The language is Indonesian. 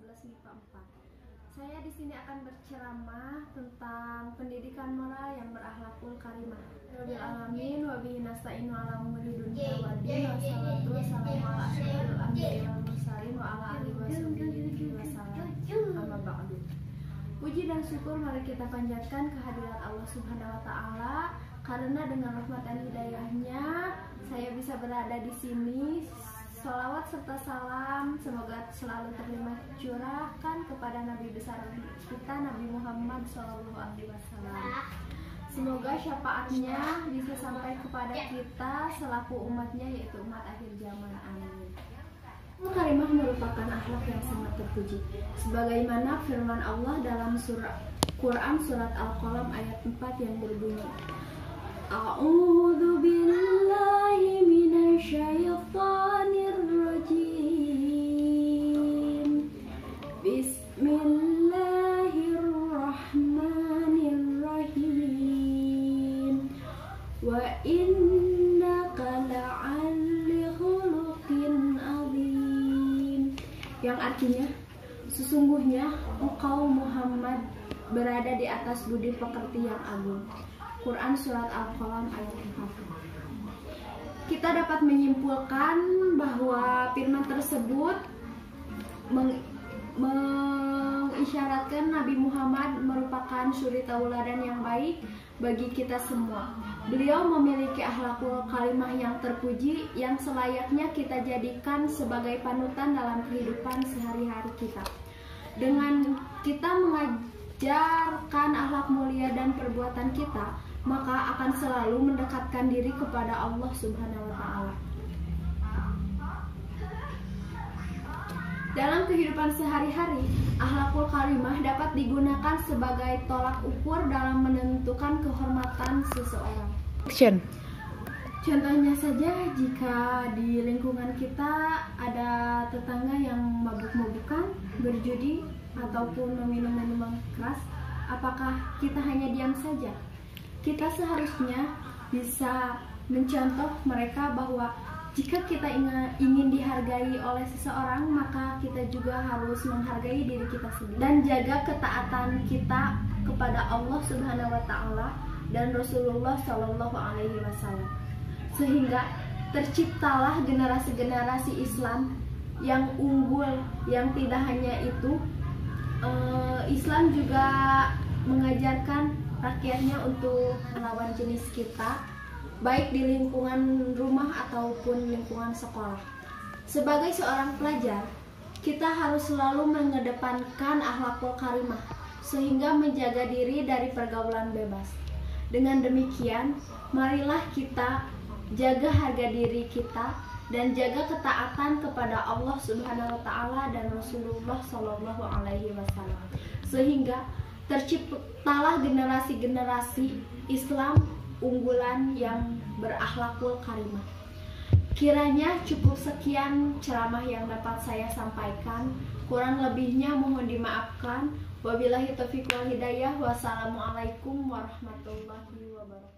11 MIPA 4. Saya di sini akan berceramah tentang pendidikan moral yang berakhlakul karimah. Rabbil alamin wa bihi nasta'inu ala umuri dunya wa din wa salatu wassalamu ala asyrofil anbiya'i wal mursalin wa ala alihi wa sallam. Amma ba'du. Puji dan syukur mari kita panjatkan kehadirat Allah Subhanahu wa taala karena dengan rahmat dan hidayahnya saya bisa berada di sini. Sholawat serta salam semoga selalu terima curahkan kepada Nabi besar kita Nabi Muhammad SAW. Semoga syafaatnya bisa sampai kepada kita selaku umatnya, yaitu umat akhir zaman. Amin. Karimah merupakan akhlak yang sangat terpuji, sebagaimana firman Allah dalam Quran surat Al-Qalam ayat 4 yang berbunyi, A'udzu billahi minasyaitonir rajim. Bismillahirrahmanirrahim. Wa innaka la'alli khuluqin azim. Yang artinya, sesungguhnya engkau Muhammad berada di atas budi pekerti yang agung. Quran surat Al-Qalam ayat 4. Kita dapat menyimpulkan bahwa firman tersebut mengisyaratkan Nabi Muhammad merupakan suri tauladan yang baik bagi kita semua. Beliau memiliki akhlakul karimah yang terpuji yang selayaknya kita jadikan sebagai panutan dalam kehidupan sehari-hari kita. Dengan kita mengajarkan akhlak mulia dan perbuatan kita, maka akan selalu mendekatkan diri kepada Allah Subhanahu wa taala. Dalam kehidupan sehari-hari, akhlakul karimah dapat digunakan sebagai tolak ukur dalam menentukan kehormatan seseorang. Action. Contohnya saja, jika di lingkungan kita ada tetangga yang mabuk-mabukan, berjudi, ataupun meminum minuman keras, apakah kita hanya diam saja? Kita seharusnya bisa mencontoh mereka bahwa jika kita ingin dihargai oleh seseorang, maka kita juga harus menghargai diri kita sendiri dan jaga ketaatan kita kepada Allah Subhanahu wa taala dan Rasulullah Shallallahu alaihi wasallam. Sehingga terciptalah generasi-generasi Islam yang unggul, yang tidak hanya itu, Islam juga mengajarkan rakyatnya untuk melawan jenis kita, baik di lingkungan rumah ataupun lingkungan sekolah. Sebagai seorang pelajar, kita harus selalu mengedepankan akhlakul karimah sehingga menjaga diri dari pergaulan bebas. Dengan demikian, marilah kita jaga harga diri kita dan jaga ketaatan kepada Allah Subhanahu wa taala dan Rasulullah Shallallahu alaihi wasallam. Sehingga terciptalah generasi-generasi Islam unggulan yang berakhlakul karimah. Kiranya cukup sekian ceramah yang dapat saya sampaikan. Kurang lebihnya mohon dimaafkan. Wabillahi taufiq wal hidayah. Wassalamualaikum warahmatullahi wabarakatuh.